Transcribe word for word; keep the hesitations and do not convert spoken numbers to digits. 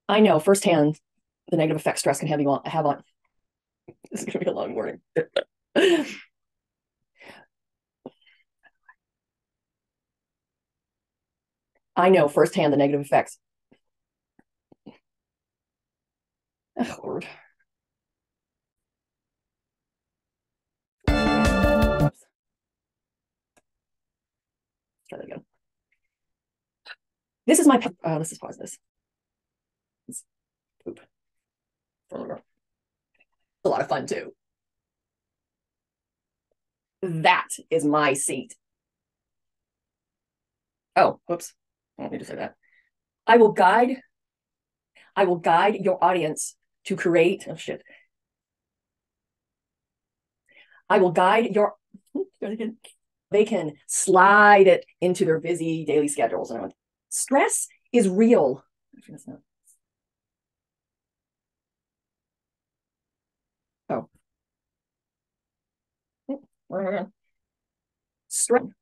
I know firsthand the negative effect stress can have you on have on. This is gonna be a long morning. I know firsthand the negative effects. Oh, Lord. Oops. Try that again. This is my. Uh, let's just pause this. It's poop. A lot of fun too. That is my seat. Oh, whoops. I don't need to say that. I will guide. I will guide your audience to create. Oh shit. I will guide your. They can slide it into their busy daily schedules. And stress is real. Oh. Stress